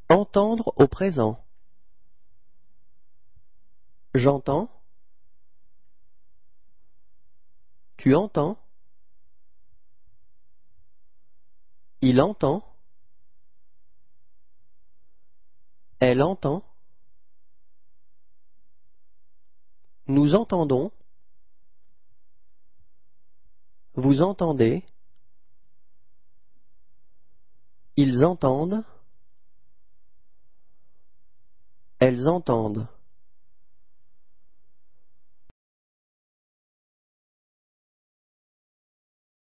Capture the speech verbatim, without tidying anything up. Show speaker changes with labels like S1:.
S1: Entendre au présent. J'entends. Tu entends. Il entend. Elle entend. Nous entendons. Vous entendez. Ils entendent. Elles entendent.